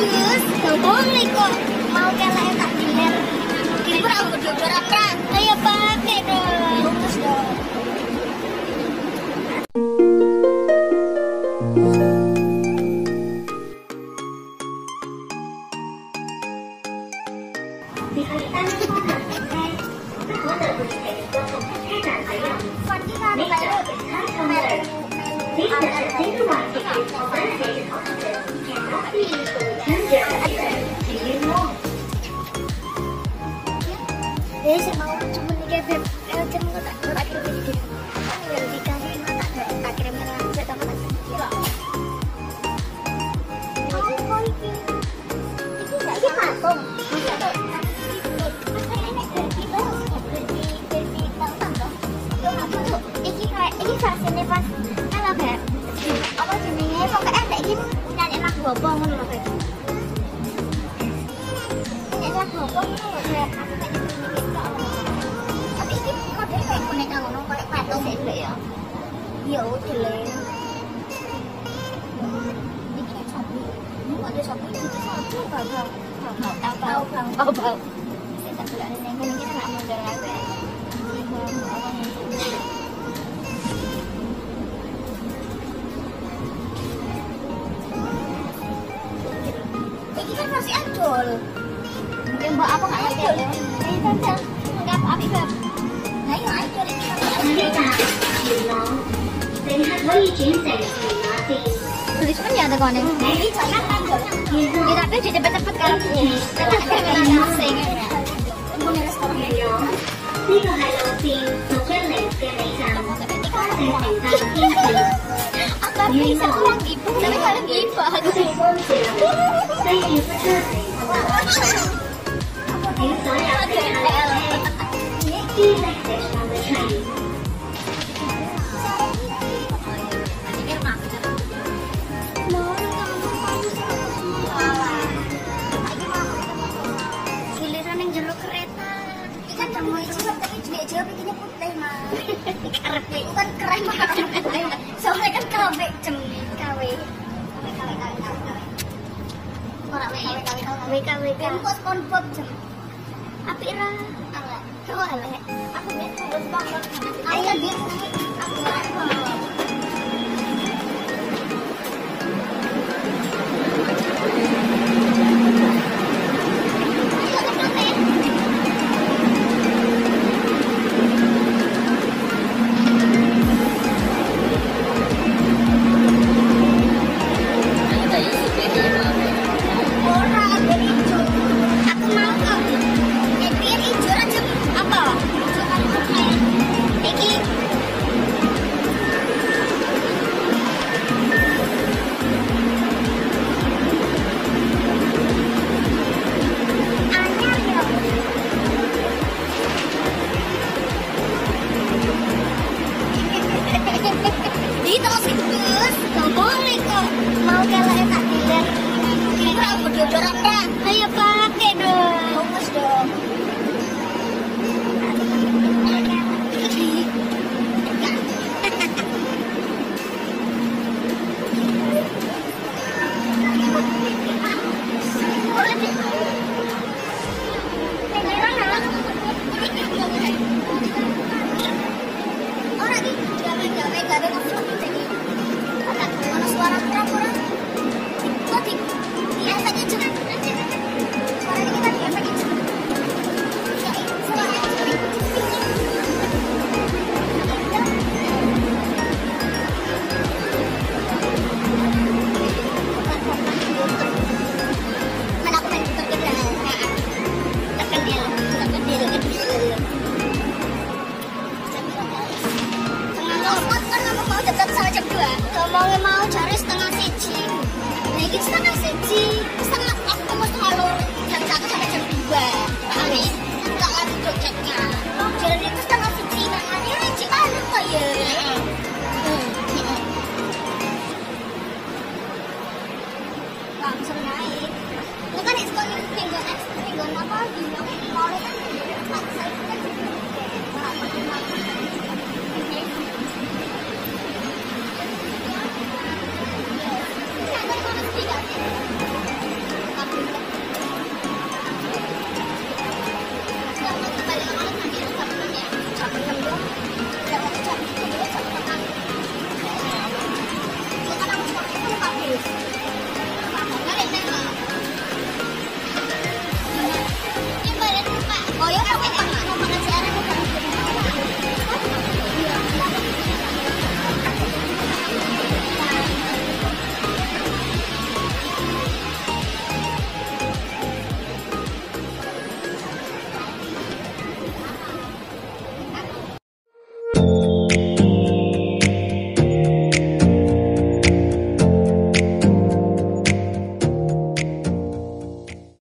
Gus, gak boleh kok. Mau kelek tak dilihat. Kiri pun aku berdua apa? Ayo pakai dong. Bungkus dong. Saya mau cuma nih Beb, cuma tak kirim video. Yang dikasih tak kirim langsung sama tak. Oh ini, ini patung. Ini versinya pas kalau Beb, apa jenenge pokoknya ada ini nyanyi lagu apa ngono lho Beb. Nyanyi lagu apa ngono lho Beb. Tapi ini model kayak boneka ngono kok patung sik ya. Ya udah le. Iki sapi. Kok ada sapi iki sapi bau. Saya tak boleh neng ini nak model apa. Ini kan masih adol. Ya mbak apa nggak adol ya? Ini kan nggak api Beb. Nah ini adol ini. Tulisannya ada konek. Ini jangan adol. Ini tapi cepet-cepet kalau ini. Karena memang pusing. Punya restoran. 呢個係路線610嘅尾站，花石城站天橋。 Tapi bisa orang ibu, tapi kalau ibu aku sih. 需要不出乘請所有乘客 Please exit from the train. Giliran yang jalur kereta. Ikan kamu jawab tapi juga jawab bikinnya putih mah. Karena itu kan keren banget. Soalnya kan KW jam KW. Orang KW. Kok SpongeBob jam. Api ra. Oh elek. Aku lihat SpongeBob. Ayo dia. Aku mau kelek tak dilihat. Kira aku berdua apa? Ayo Pak.